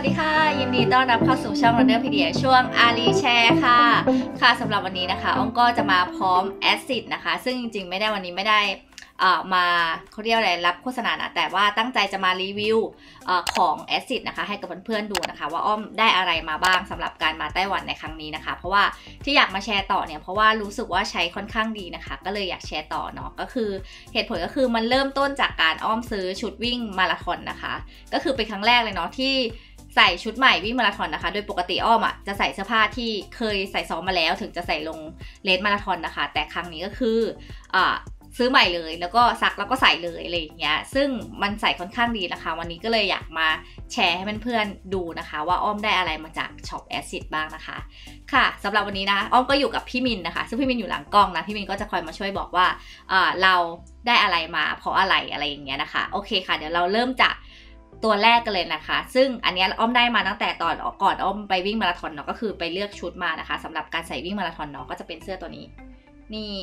สดีค่ะยินดีต้อนรับเข้าสู่ช่อง Runner Pedia ช่วงอารีแชร์ค่ะสำหรับวันนี้นะคะอ้อมก็จะมาพร้อมแอสซิดนะคะซึ่งจริงๆวันนี้ไม่ได้มาเขาเรียกอะไรรับโฆษณานะแต่ว่าตั้งใจจะมารีวิวของแอสซิดนะคะให้กับเพื่อนๆดูนะคะว่าอ้อมได้อะไรมาบ้างสำหรับการมาไต้หวันในครั้งนี้นะคะเพราะว่าที่อยากมาแชร์ต่อเนี่ยเพราะว่ารู้สึกว่าใช้ค่อนข้างดีนะคะก็เลยอยากแชร์ต่อเนาะก็คือเหตุผลก็คือมันเริ่มต้นจากการอ้อมซื้อชุดวิ่งมาราธอนนะคะก็คือเป็นครั้งแรกเลยเนาะที่ใส่ชุดใหม่วิ่งมาราธอนนะคะโดยปกติอ้อมจะใส่เสื้อผ้าที่เคยใส่ซ้อมมาแล้วถึงจะใส่ลงเลสมาราธอนนะคะแต่ครั้งนี้ก็คือซื้อใหม่เลยแล้วก็ซักแล้วก็ใส่เลยอะไรอย่างเงี้ยซึ่งมันใส่ค่อนข้างดีนะคะวันนี้ก็เลยอยากมาแชร์ให้เพื่อนๆดูนะคะว่าอ้อมได้อะไรมาจากช็อปแอสซิดบ้างนะคะค่ะสำหรับวันนี้นะอ้อมก็อยู่กับพี่มินนะคะซึ่งพี่มินอยู่หลังกล้องนะพี่มินก็จะคอยมาช่วยบอกว่าเราได้อะไรมาเพราะอะไรอย่างเงี้ยนะคะโอเคค่ะเดี๋ยวเราเริ่มจากตัวแรกกันเลยนะคะซึ่งอันนี้อ้อมได้มาตั้งแต่ตอนก่อนอ้อมไปวิ่งมาราธอนเนาะก็คือไปเลือกชุดมานะคะสำหรับการใส่วิ่งมาราธอนเนาะก็จะเป็นเสื้อตัวนี้นี่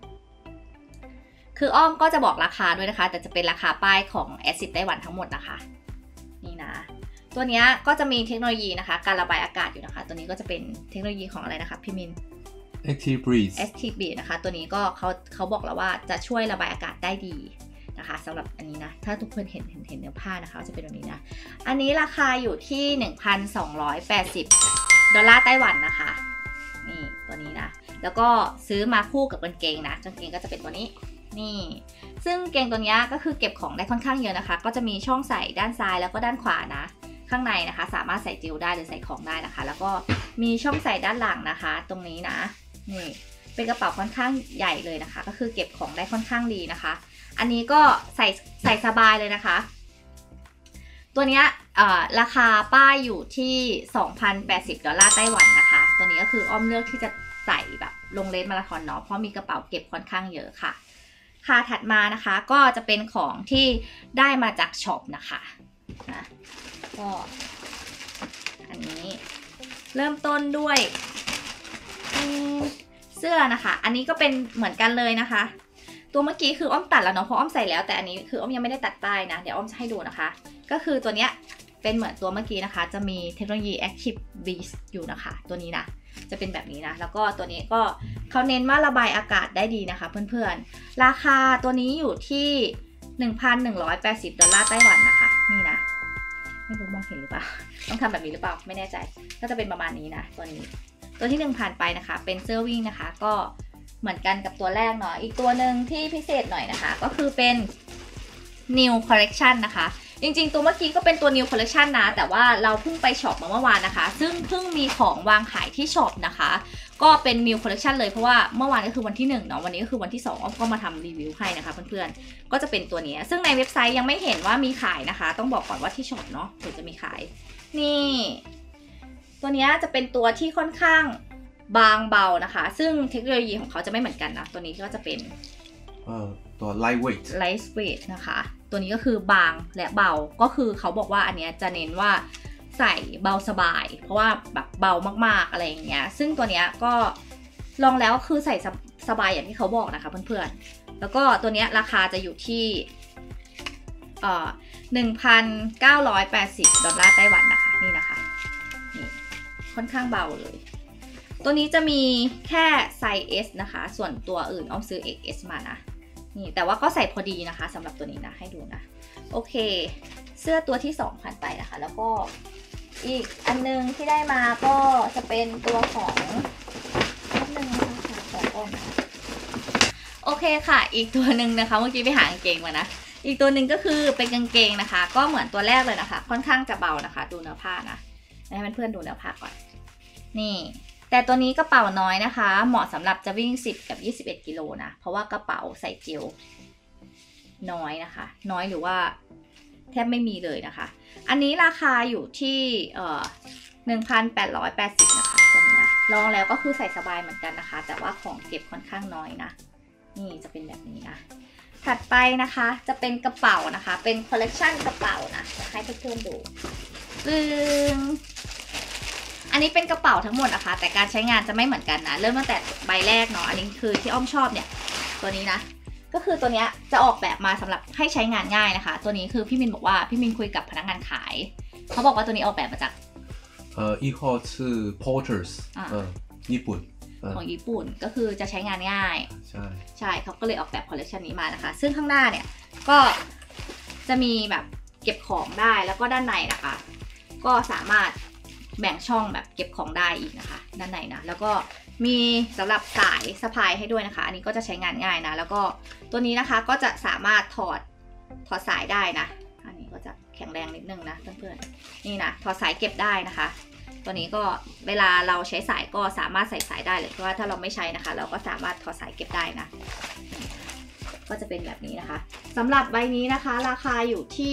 คืออ้อมก็จะบอกราคาด้วยนะคะแต่จะเป็นราคาป้ายของแอสซิดไต้หวันทั้งหมดนะคะนี่นะตัวนี้ก็จะมีเทคโนโลยีนะคะการระบายอากาศอยู่นะคะตัวนี้ก็จะเป็นเทคโนโลยีของอะไรนะคะพี่มิน Active Breeze Active Breeze นะคะตัวนี้ก็เขาบอกแล้วว่าจะช่วยระบายอากาศได้ดีนะคะสำหรับอันนี้นะถ้าทุกคนเห็นเนื้อผ้านะคะจะเป็นแบบนี้นะอันนี้ราคาอยู่ที่ 1,280 ดอลลาร์ไต้หวันนะคะนี่ตัวนี้นะแล้วก็ซื้อมาคู่กับกางเกงนะกางเกงก็จะเป็นตัวนี้นี่ซึ่งเกงตัวนี้ก็คือเก็บของได้ค่อนข้างเยอะนะคะก็จะมีช่องใส่ด้านซ้ายแล้วก็ด้านขวานะข้างในนะคะสามารถใส่จิวได้หรือใส่ของได้นะคะแล้วก็มีช่องใส่ด้านหลังนะคะตรงนี้นะนี่เป็นกระเป๋าค่อนข้างใหญ่เลยนะคะก็คือเก็บของได้ค่อนข้างดีนะคะอันนี้ก็ใส่สบายเลยนะคะตัวนี้ราคาป้ายอยู่ที่ 2,080 ดอลลาร์ไต้หวันนะคะตัวนี้ก็คืออ้อมเลือกที่จะใส่แบบลงเลสมาราธอนเนาะเพราะมีกระเป๋าเก็บค่อนข้างเยอะค่ะค่ะถัดมานะคะก็จะเป็นของที่ได้มาจากช็อปนะคะนะก็อันนี้เริ่มต้นด้วยเสื้อนะคะอันนี้ก็เป็นเหมือนกันเลยนะคะตัวเมื่อกี้คืออ้อมตัดแล้วเนาะเพราะอ้อมใส่แล้วแต่อันนี้คืออ้อมยังไม่ได้ตัดป้ายนะเดี๋ยวอ้อมจะให้ดูนะคะก็คือตัวเนี้ยเป็นเหมือนตัวเมื่อกี้นะคะจะมีเทคโนโลยี Active Breeze อยู่นะคะตัวนี้นะจะเป็นแบบนี้นะแล้วก็ตัวนี้ก็เขาเน้นว่าระบายอากาศได้ดีนะคะเพื่อนๆราคาตัวนี้อยู่ที่ 1,180 ดอลลาร์ไต้หวันนะคะนี่นะไม่รู้มองเห็นหรือเปล่าต้องทำแบบนี้หรือเปล่าไม่แน่ใจก็จะเป็นประมาณนี้นะตัวนี้ตัวที่1ผ่านไปนะคะเป็นเสื้อวิ่งนะคะก็เหมือนกันกับตัวแรกเนาะอีกตัวหนึ่งที่พิเศษหน่อยนะคะก็คือเป็น New Collection นะคะจริงๆตัวเมื่อกี้ก็เป็นตัว New Collection นะแต่ว่าเราเพิ่งไปช็อปมาเมื่อวานนะคะซึ่งเพิ่งมีของวางขายที่ช็อปนะคะก็เป็น New Collection เลยเพราะว่าเมื่อวานก็คือวันที่1เนาะวันนี้ก็คือวันที่2อ้อมก็มาทำรีวิวให้นะคะเพื่อนๆก็จะเป็นตัวนี้ซึ่งในเว็บไซต์ยังไม่เห็นว่ามีขายนะคะต้องบอกก่อนว่าที่ช็อปเนาะถึงจะมีขายนี่ตัวนี้จะเป็นตัวที่ค่อนข้างบางเบานะคะซึ่งเทคโนโลยีของเขาจะไม่เหมือนกันนะตัวนี้ก็จะเป็นตัว lightweight นะคะตัวนี้ก็คือบางและเบาก็คือเขาบอกว่าอันนี้จะเน้นว่าใส่เบาสบายเพราะว่าแบบเบามากๆอะไรอย่างเงี้ยซึ่งตัวนี้ก็ลองแล้วคือใส่สบายอย่างที่เขาบอกนะคะเพื่อนๆแล้วก็ตัวนี้ราคาจะอยู่ที่1,980 ดอลลาร์ไต้หวันนะคะนี่นะคะนี่ค่อนข้างเบาเลยตัวนี้จะมีแค่ไซส์ S นะคะส่วนตัวอื่นอ้อมซื้อ XS มานะนี่แต่ว่าก็ใส่พอดีนะคะสำหรับตัวนี้นะให้ดูนะโอเคเสื้อตัวที่2ผ่านไปนะคะแล้วก็อีกอันนึงที่ได้มาก็จะเป็นตัวของนึงนะคะของอ้อมโอเคค่ะอีกตัวหนึ่งนะคะเมื่อกี้ไปหากางเกงมานะอีกตัวหนึ่งก็คือเป็นกางเกงนะคะก็เหมือนตัวแรกเลยนะคะค่อนข้างจะเบานะคะดูเนื้อผ้านะให้เพื่อนๆดูเนื้อผ้าก่อนนี่แต่ตัวนี้กระเป๋าน้อยนะคะเหมาะสำหรับจะวิ่ง10กับ21กิโลนะเพราะว่ากระเป๋าใส่เจลน้อยนะคะน้อยหรือว่าแทบไม่มีเลยนะคะอันนี้ราคาอยู่ที่1,880 นะคะตัวนี้นะลองแล้วก็คือใส่สบายเหมือนกันนะคะแต่ว่าของเก็บค่อนข้างน้อยนะนี่จะเป็นแบบนี้นะถัดไปนะคะจะเป็นกระเป๋านะคะเป็นคอลเลกชันกระเป๋านะให้เพื่อนๆดูอันนี้เป็นกระเป๋าทั้งหมดนะคะแต่การใช้งานจะไม่เหมือนกันนะเริ่มตั้งแต่ใบแรกเนาะอันนี้คือที่อ้อมชอบเนี่ยตัวนี้นะก็คือตัวเนี้ยจะออกแบบมาสำหรับให้ใช้งานง่ายนะคะตัวนี้คือพี่มินบอกว่าพี่มินคุยกับพนักงานขายเขาบอกว่าตัวนี้ออกแบบมาจาก一号是 Porters ญี่ปุ่นของญี่ปุ่นก็คือจะใช้งานง่ายใช่เขาก็เลยออกแบบคอลเลคชันนี้มานะคะซึ่งข้างหน้าเนี่ยก็จะมีแบบเก็บของได้แล้วก็ด้านในนะคะก็สามารถแบ่งช่องแบบเก็บของได้อีกนะคะด้านในนะแล้วก็มีสำหรับสายสะพายให้ด้วยนะคะอันนี้ก็จะใช้งานง่ายนะแล้วก็ตัวนี้นะคะก็จะสามารถถอดสายได้นะอันนี้ก็จะแข็งแรงนิดนึงนะเพื่อนๆนี่นะถอดสายเก็บได้นะคะตัวนี้ก็เวลาเราใช้สายก็สามารถใส่สายได้เลยเพราะว่าถ้าเราไม่ใช้นะคะเราก็สามารถถอดสายเก็บได้นะก็จะเป็นแบบนี้นะคะสำหรับใบนี้นะคะราคาอยู่ที่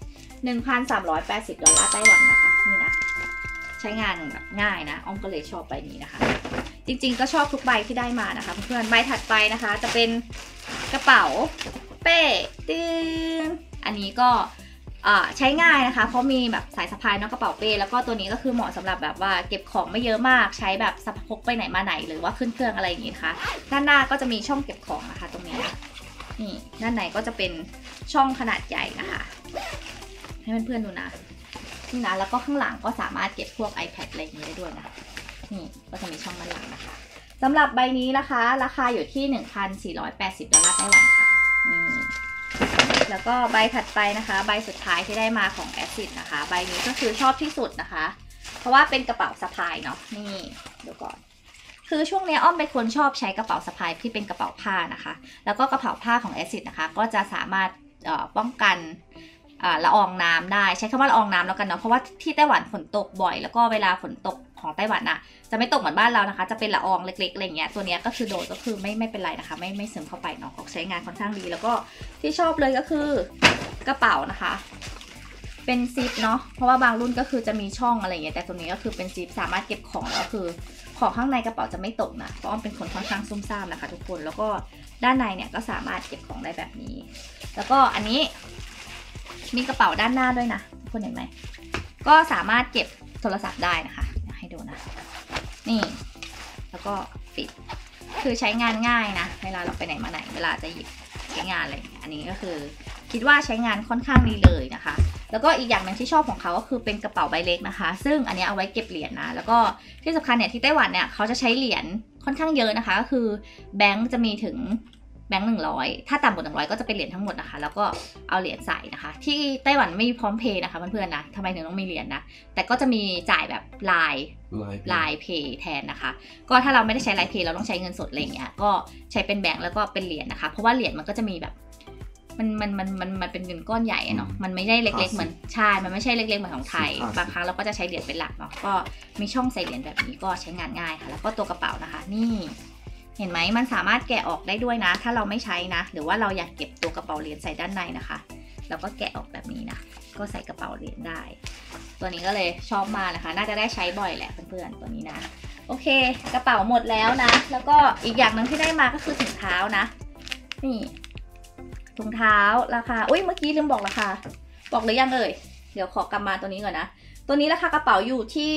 1,380 ดอลลาร์ไต้หวันนะคะนี่นะใช้งานแบบง่ายนะอ้อมก็เลยชอบใบนี้นะคะจริงๆก็ชอบทุกใบที่ได้มานะคะเพื่อนๆใบถัดไปนะคะจะเป็นกระเป๋าเป้ตื้นอันนี้ก็ใช้ง่ายนะคะเพราะมีแบบสายสะพายเนาะกระเป๋าเป้แล้วก็ตัวนี้ก็คือเหมาะสำหรับแบบว่าเก็บของไม่เยอะมากใช้แบบสะพกไปไหนมาไหนหรือว่าขึ้นเครื่องอะไรอย่างงี้นะคะด้านหน้าก็จะมีช่องเก็บของนะคะตรงนี้นี่ด้านในก็จะเป็นช่องขนาดใหญ่นะคะให้เพื่อนๆดูนะนี่นะแล้วก็ข้างหลังก็สามารถเก็บพวก iPad อะไรอย่างนี้ได้ด้วยนะนี่ก็จะมีช่องด้านหลังนะคะสำหรับใบนี้นะคะราคาอยู่ที่ 1,480 ดอลลาร์ไต้หวันค่ะนี่แล้วก็ใบถัดไปนะคะใบสุดท้ายที่ได้มาของ Acid นะคะใบนี้ก็คือชอบที่สุดนะคะเพราะว่าเป็นกระเป๋าสะพายเนาะนี่เดี๋ยวก่อนคือช่วงนี้อ้อมเป็นคนชอบใช้กระเป๋าสะพายที่เป็นกระเป๋าผ้านะคะแล้วก็กระเป๋าผ้าของ Acid นะคะก็จะสามารถป้องกันละอองน้ำได้ใช้คำว่าละอองน้ำแล้วกันเนาะเพราะว่าที่ไต้หวันฝนตกบ่อยแล้วก็เวลาฝนตกของไต้หวันน่ะจะไม่ตกเหมือนบ้านเรานะคะจะเป็นละอองเล็กๆอะไรเงี้ยตัวนี้ก็คือโดดก็คือไม่เป็นไรนะคะไม่ซึมเข้าไปเนาะใช้งานค่อนข้างดีแล้วก็ที่ชอบเลยก็คือกระเป๋านะคะเป็นซิปเนาะเพราะว่าบางรุ่นก็คือจะมีช่องอะไรเงี้ยแต่ตัวนี้ก็คือเป็นซิปสามารถเก็บของก็คือของข้างในกระเป๋าจะไม่ตกนะเพราะอ้อมเป็นคนค่อนข้างซุ่มซ่ามนะคะทุกคนแล้วก็ด้านในเนี่ยก็สามารถเก็บของได้แบบนี้แล้วก็อันนี้มีกระเป๋าด้านหน้าด้วยนะทุกคนเห็นไหมก็สามารถเก็บโทรศัพท์ได้นะคะให้ดูนะนี่แล้วก็ปิดคือใช้งานง่ายนะเวลาเราไปไหนมาไหนเวลาจะหยิบใช้งานอะไรอันนี้ก็คือคิดว่าใช้งานค่อนข้างดีเลยนะคะแล้วก็อีกอย่างหนึ่งที่ชอบของเขาก็คือเป็นกระเป๋าใบเล็กนะคะซึ่งอันนี้เอาไว้เก็บเหรียญนะแล้วก็ที่สำคัญเนี่ยที่ไต้หวันเนี่ยเขาจะใช้เหรียญค่อนข้างเยอะนะคะก็คือแบงค์จะมีถึงแบงค์100ถ้าต่ำกว่า100ก็จะเป็นเหรียญทั้งหมดนะคะแล้วก็เอาเหรียญใส่นะคะที่ไต้หวันไม่มีพร้อมเพย์นะคะเพื่อนๆนะทำไมถึงต้องมีเหรียญนะแต่ก็จะมีจ่ายแบบไลน์เพย์แทนนะคะก็ถ้าเราไม่ได้ใช้ไลน์เพย์เราต้องใช้เงินสดอะไรเงี้ยก็ใช้เป็นแบงค์แล้วก็เป็นเหรียญนะคะเพราะว่าเหรียญมันก็จะมีแบบมันเป็นเงินก้อนใหญ่เนาะมันไม่ได้เล็กๆเหมือนใช่มันไม่ใช่เล็กๆเหมือนของไทยบางครั้งเราก็จะใช้เหรียญเป็นหลักเนาะก็มีช่องใส่เหรียญแบบนี้ก็ใช้งานง่ายค่ะแล้วก็ตัวกระเป๋านะคะนี่เห็นไหมมันสามารถแกะออกได้ด้วยนะถ้าเราไม่ใช้นะหรือว่าเราอยากเก็บตัวกระเป๋าเหรียญใส่ด้านในนะคะเราก็แกะออกแบบนี้นะก็ใส่กระเป๋าเหรียญได้ตัวนี้ก็เลยชอบมากนะคะน่าจะได้ใช้บ่อยแหละเพื่อนๆตัวนี้นะโอเคกระเป๋าหมดแล้วนะแล้วก็อีกอย่างหนึ่งที่ได้มาก็คือถุงเท้านะนี่ถุงเท้าราคาอุ้ยเมื่อกี้ลืมบอกราคาบอกหรือยังเอ่ยเดี๋ยวขอกลับมาตัวนี้ก่อนนะตัวนี้ราคากระเป๋าอยู่ที่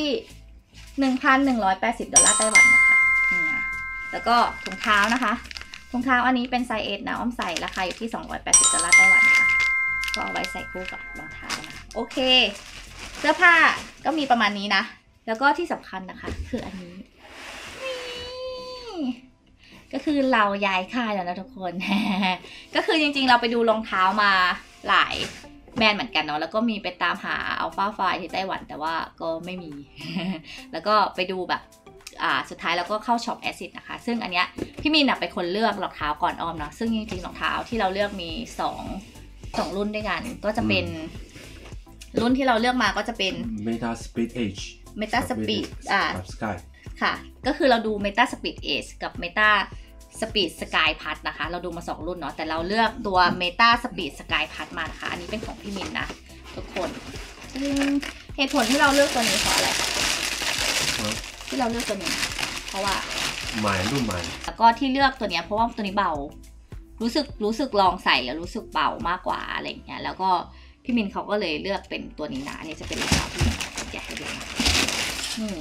1,180 ดอลลาร์ไต้หวันนะคะนี่นะแล้วก็ถุงเท้านะคะถุงเท้าอันนี้เป็นไซส์ S นะอ้อมใส่ราคาอยู่ที่280 ดอลลาร์ไต้หวันนะคะก็เอาไว้ใส่คู่กับรองเท้านะโอเคเสื้อผ้าก็มีประมาณนี้นะแล้วก็ที่สำคัญนะคะคืออันนี้ก็คือเราย้ายค่ายแล้วนะทุกคน ก็คือจริงๆเราไปดูรองเท้ามาหลายแบรนด์เหมือนกันเนาะแล้วก็มีไปตามหาอัลฟาไฟที่ไต้หวันแต่ว่าก็ไม่มี แล้วก็ไปดูแบบสุดท้ายเราก็เข้าช็อป Acid นะคะซึ่งอันเนี้ยพี่มีนเป็นคนเลือกรองเท้าก่อนออมเนาะซึ่งจริงๆรองเท้าที่เราเลือกมี2รุ่นด้วยกันก็จะเป็นรุ่นที่เราเลือกมาก็จะเป็น Meta Speed Edge Meta Speed Sky ค่ะก็คือเราดู Meta Speed Edge กับ Meta Speed Sky Plus นะคะเราดูมา2รุ่นเนาะแต่เราเลือกตัว Meta Speed Sky Plus มานะคะอันนี้เป็นของพี่มินนะทุกคนเหตุผลที่เราเลือกตัวนี้เพราะอะไรที่เราเลือกตัวนี้เพราะว่ารุ่นใหม่แล้วก็ที่เลือกตัวนี้เพราะว่าตัวนี้เบารู้สึกลองใส่แล้วรู้สึกเบามากกว่าอะไรอย่างเงี้ยแล้วก็พี่มินเขาก็เลยเลือกเป็นตัวนี้นะอันนี้จะเป็นรองเท้าที่อยากให้ดูนะนี่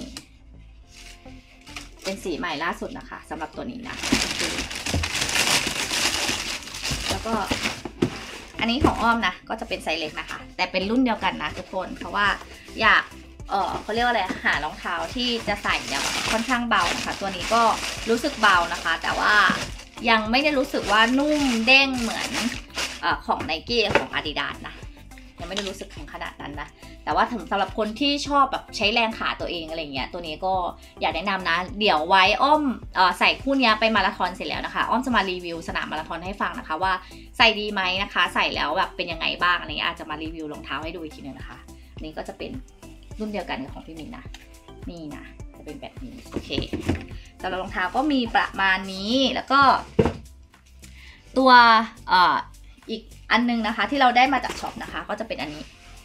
เป็นสีใหม่ล่าสุดนะคะสำหรับตัวนี้นะแล้วก็อันนี้ของอ้อมนะก็จะเป็นไซส์เล็กนะคะแต่เป็นรุ่นเดียวกันนะทุกคนเพราะว่าอยากเขาเรียกว่าอะไรหารองเท้าที่จะใส่เนี่ยค่อนข้างเบานะคะตัวนี้ก็รู้สึกเบานะคะแต่ว่ายังไม่ได้รู้สึกว่านุ่มเด้งเหมือนของ Nike ของ Adidas นะยังไม่ได้รู้สึกถึงขนาดนั้นนะแต่ว่าสำหรับคนที่ชอบแบบใช้แรงขาตัวเองอะไรเงี้ยตัวนี้ก็อยากแนะนำนะเดี๋ยวไว้อ้อมใส่คู่นี้ไปมาราธอนเสร็จแล้วนะคะอ้อมจะมารีวิวสนามมาราธอนให้ฟังนะคะว่าใส่ดีไหมนะคะใส่แล้วแบบเป็นยังไงบ้างอะไรเงี้ยอาจจะมารีวิวรองเท้าให้ดูอีกทีนึงนะคะนี่ก็จะเป็นรุ่นเดียวกันกับของพี่มินนะนี่นะจะเป็นแบบนี้โอเคสำหรับรองเท้าก็มีประมาณนี้แล้วก็ตัวอีกอันนึงนะคะที่เราได้มาจากช็อปนะคะก็จะเป็นอันนี้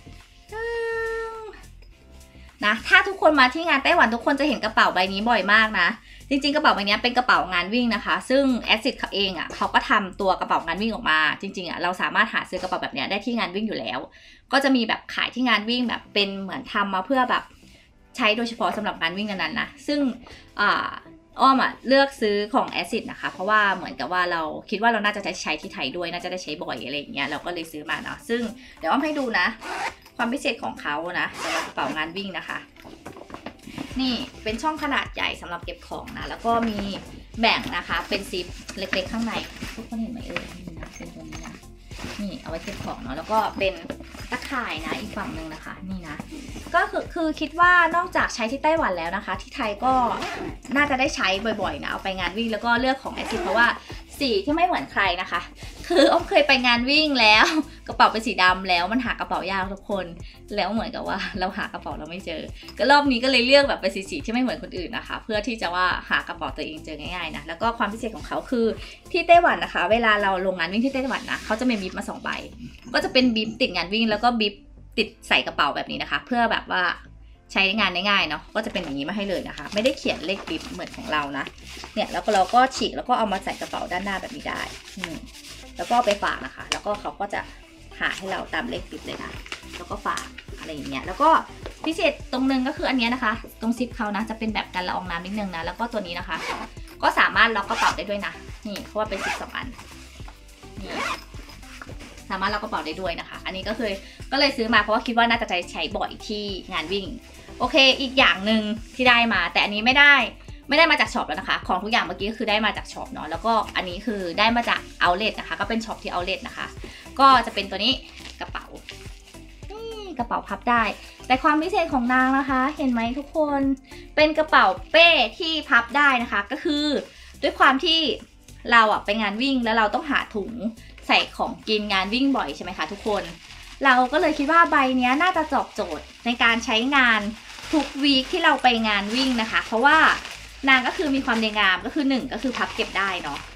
นะถ้าทุกคนมาที่งานไต้หวันทุกคนจะเห็นกระเป๋าใบนี้บ่อยมากนะจริงๆกระเป๋าใบนี้เป็นกระเป๋างานวิ่งนะคะซึ่งแอสซิดเขาเองอ่ะเขาก็ทำตัวกระเป๋างานวิ่งออกมาจริงๆอ่ะเราสามารถหาซื้อกระเป๋าแบบนี้ได้ที่งานวิ่งอยู่แล้วก็จะมีแบบขายที่งานวิ่งแบบเป็นเหมือนทำมาเพื่อแบบใช้โดยเฉพาะสำหรับงานวิ่งนั้นๆนะซึ่งอ้อมเลือกซื้อของแอสซิดนะคะเพราะว่าเหมือนกับว่าเราคิดว่าเราน่าจะใช้ที่ไทยด้วยน่าจะได้ใช้บ่อยอะไรอย่างเงี้ยเราก็เลยซื้อมาเนาะซึ่งเดี๋ยวอ้อมให้ดูนะความพิเศษของเขานะสำหรับกระเป๋างานวิ่งนะคะนี่เป็นช่องขนาดใหญ่สำหรับเก็บของนะแล้วก็มีแบ่งนะคะเป็นซิปเล็กๆข้างในทุกคนเห็นไหมนี่นะเป็นตัวนี้นะนี่เอาไว้เก็บของเนาะแล้วก็เป็นตะข่ายนะอีกฝั่งหนึ่งนะคะนี่นะก็คือคิดว่านอกจากใช้ที่ไต้หวันแล้วนะคะที่ไทยก็น่าจะได้ใช้บ่อยๆนะเอาไปงานวิ่งแล้วก็เลือกของแอสซิดเพราะว่าสีที่ไม่เหมือนใครนะคะคืออ้อมเคยไปงานวิ่งแล้วกระเป๋าเป็นสีดำแล้วมันหากระเป๋ายากทุกคนแล้วเหมือนกับว่าเราหากระเป๋าเราไม่เจอก็รอบนี้ก็เลยเลือกแบบเป็นสีที่ไม่เหมือนคนอื่นนะคะเพื่อที่จะว่าหากระเป๋าตัวเองเจอง่ายๆนะแล้วก็ความพิเศษของเขาคือที่ไต้หวันนะคะเวลาเราลงงานวิ่งที่ไต้หวันนะเขาจะมีบิ๊บมา2ใบก็จะเป็นบิ๊บติดงานวิ่งแล้วก็บิ๊บติดใส่กระเป๋าแบบนี้นะคะเพื่อแบบว่าใช้งานได้ง่ายเนาะก็จะเป็นอย่างนี้มาให้เลยนะคะไม่ได้เขียนเลขบิ๊บเหมือนของเรานะเนี่ยแล้วก็เราก็ฉีกแล้วก็เอามาใส่กระเป๋าด้านหน้าแบบนี้ได้แล้วก็ไปฝากนะคะแล้วก็เขาก็จะหาให้เราตามเลขบิ๊บเลยนะแล้วก็ฝากอะไรอย่างเงี้ยแล้วก็พิเศษตรงนึงก็คืออันนี้นะคะตรงซิปเขานะจะเป็นแบบกันละอองน้ำนิดนึงนะแล้วก็ตัวนี้นะคะก็สามารถล็อกกระเป๋าได้ด้วยนะนี่เพราะว่าเป็นซิป2 อันนี่สามารถล็อกกระเป๋าได้ด้วยนะคะอันนี้ก็เลยซื้อมาเพราะว่าคิดว่าน่าจะใช้บ่อยที่งานวิ่งโอเคอีกอย่างหนึ่งที่ได้มาแต่อันนี้ไม่ได้มาจากช็อปแล้วนะคะของทุกอย่างเมื่อกี้ก็คือได้มาจากช็อปเนาะแล้วก็อันนี้คือได้มาจากOutletนะคะก็เป็นช็อปที่Outletนะคะก็จะเป็นตัวนี้กระเป๋านี่กระเป๋าพับได้แต่ความพิเศษของนางนะคะเห็นไหมทุกคนเป็นกระเป๋าเป้ที่พับได้นะคะก็คือด้วยความที่เราไปงานวิ่งแล้วเราต้องหาถุงใส่ของกินงานวิ่งบ่อยใช่ไหมคะทุกคนเราก็เลยคิดว่าใบนี้น่าจะตอบโจทย์ในการใช้งานทุกวีคที่เราไปงานวิ่งนะคะเพราะว่านางก็คือมีความดีงามก็คือ1ก็คือพับเก็บได้เนาะ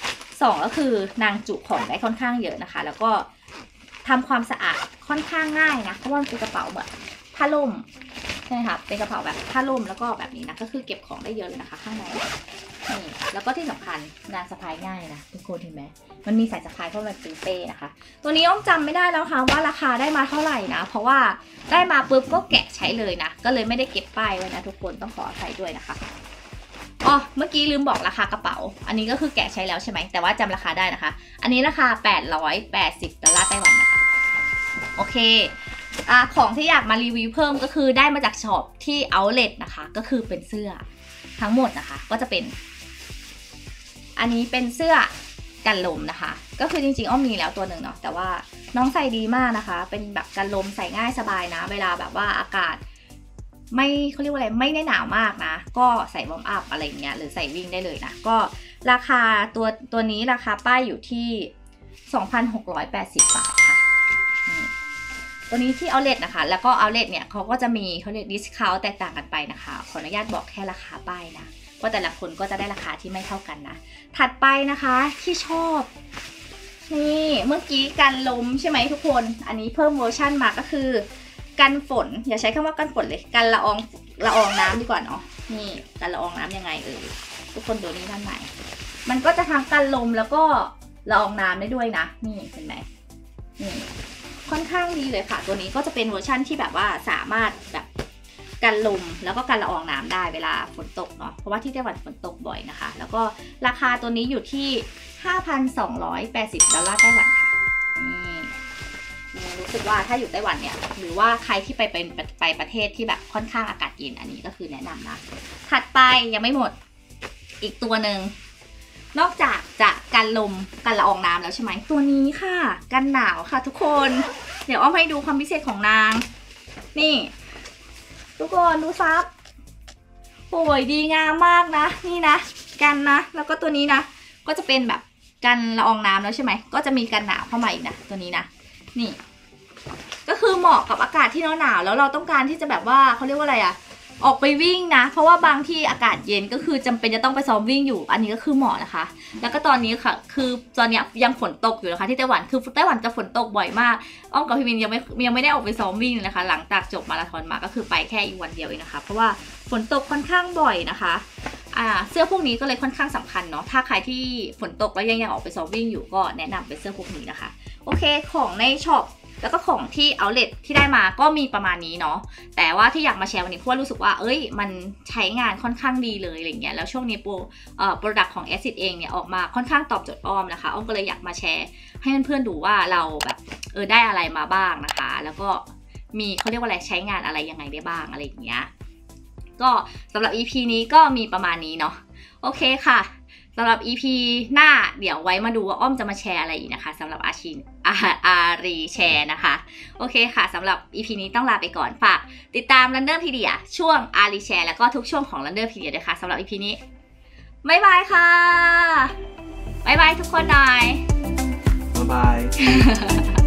2ก็คือนางจุของได้ค่อนข้างเยอะนะคะแล้วก็ทำความสะอาดค่อนข้างง่ายนะเพราะว่ามันเป็นกระเป๋าแบบผ้าล่มใช่ไหมคะเป็นกระเป๋าแบบผ้าล่มแล้วก็แบบนี้นะก็คือเก็บของได้เยอะเลยนะคะข้างในนี่แล้วก็ที่สำคัญนางสะพายง่ายนะทุกคนเห็นไหมมันมีสายสะพายเพราะมันเป็นเป้นะคะตัวนี้อ้อมจำไม่ได้แล้วค่ะว่าราคาได้มาเท่าไหร่นะเพราะว่าได้มาปุ๊บก็แกะใช้เลยนะก็เลยไม่ได้เก็บป้ายไว้นะทุกคนต้องขออภัยด้วยนะคะอ๋อเมื่อกี้ลืมบอกราคากระเป๋าอันนี้ก็คือแกะใช้แล้วใช่ไหมแต่ว่าจำราคาได้นะคะอันนี้ราคา$880ไต้หวันนะคะโอเคของที่อยากมารีวิวเพิ่มก็คือได้มาจากช็อปที่ Outlet นะคะก็คือเป็นเสื้อทั้งหมดนะคะก็จะเป็นอันนี้เป็นเสื้อกันลมนะคะก็คือจริงๆอ้อมมีแล้วตัวหนึ่งเนาะแต่ว่าน้องใส่ดีมากนะคะเป็นแบบกันลมใส่ง่ายสบายนะเวลาแบบว่าอากาศไม่เขาเรียกว่าอะไรไม่ได้หนาวมากนะก็ใส่วอร์มอัพอะไรเงี้ยหรือใส่วิ่งได้เลยนะก็ราคาตัวนี้ราคาป้ายอยู่ที่$2,680ค่ะตัวนี้ที่Outletนะคะแล้วก็Outletเนี่ยเขาก็จะมีเขาเรียกดิสคาวต์แตกต่างกันไปนะคะขออนุญาตบอกแค่ราคาป้ายนะเพราะแต่ละคนก็จะได้ราคาที่ไม่เท่ากันนะถัดไปนะคะที่ชอบนี่เมื่อกี้กันลมใช่ไหมทุกคนอันนี้เพิ่มเวอร์ชั่นมาก็คือกันฝนอย่าใช้คำว่ากันฝนเลยกันละอองน้ำดีกว่าเนาะนี่กันละอองน้ำยังไงทุกคนดูนี่ด้านในมันก็จะทั้งกันลมแล้วก็ละอองน้ำได้ด้วยนะนี่เห็นไหมนี่ค่อนข้างดีเลยค่ะตัวนี้ก็จะเป็นเวอร์ชั่นที่แบบว่าสามารถแบบกันลมแล้วก็กันละอองน้ำได้เวลาฝนตกเนาะเพราะว่าที่ไต้หวันฝนตกบ่อยนะคะแล้วก็ราคาตัวนี้อยู่ที่ 5,280 ดอลลาร์ไต้หวันค่ะนี่รู้สึกว่าถ้าอยู่ไต้หวันเนี่ยหรือว่าใครที่ไปประเทศที่แบบค่อนข้างอากาศเย็นอันนี้ก็คือแนะนำนะถัดไปยังไม่หมดอีกตัวหนึ่งนอกจากจะกันลมกันละอองน้ำแล้วใช่ไหมตัวนี้ค่ะกันหนาวค่ะทุกคนเดี๋ยวอ้อมให้ดูความพิเศษของนางนี่ทุกคนดูซับโอ้ยดีงามมากนะนี่นะกันนะแล้วก็ตัวนี้นะก็จะเป็นแบบกันละอองน้ำแล้วใช่ไหมก็จะมีกันหนาวเข้ามาอีกนะตัวนี้นะนี่ก็คือเหมาะกับอากาศที่หนาวแล้วเราต้องการที่จะแบบว่าเขาเรียกว่าอะไรอะออกไปวิ่งนะเพราะว่าบางที่อากาศเย็นก็คือจำเป็นจะต้องไปซ้อมวิ่งอยู่อันนี้ก็คือเหมาะนะคะแล้วก็ตอนนี้ค่ะคือตอนนี้ยังฝนตกอยู่นะคะที่ไต้หวันคือไต้หวันจะฝนตกบ่อยมากอ้อมกับพี่มินยังไม่ได้ออกไปซ้อมวิ่งเลยนะคะหลังจากจบมาราธอนมาก็คือไปแค่อีกวันเดียวเองนะคะเพราะว่าฝนตกค่อนข้างบ่อยนะคะเสื้อพวกนี้ก็เลยค่อนข้างสำคัญเนาะถ้าใครที่ฝนตกแล้วยังอยากออกไปซ้อมวิ่งอยู่ก็แนะนำเป็นเสื้อพวกนี้นะคะโอเคของในช็อปแล้วก็ของที่เอาท์เลทที่ได้มาก็มีประมาณนี้เนาะแต่ว่าที่อยากมาแชร์วันนี้เพราะว่ารู้สึกว่ามันใช้งานค่อนข้างดีเลยอะไรเงี้ยแล้วช่วงนี้โปรดักต์ของ Acid เองเนี่ยออกมาค่อนข้างตอบโจทย์อ้อมนะคะอ้อมก็เลยอยากมาแชร์ให้เพื่อนๆดูว่าเราแบบได้อะไรมาบ้างนะคะแล้วก็มีเขาเรียกว่าอะไรใช้งานอะไรยังไงได้บ้างอะไรอย่างเงี้ยก็สำหรับ EP นี้ก็มีประมาณนี้เนาะโอเคค่ะสำหรับ EP หน้าเดี๋ยวไว้มาดูว่าอ้อมจะมาแชร์อะไรอีกนะคะสำหรับอารีแชร์นะคะโอเคค่ะสำหรับ EP นี้ต้องลาไปก่อนฝากติดตาม Runnerpedia ช่วงอารีแชร์แล้วก็ทุกช่วงของ Runnerpedia ด้วยค่ะสำหรับ EP นี้บ๊ายบายค่ะบ๊ายบายทุกคนหน่อยบ๊ายบาย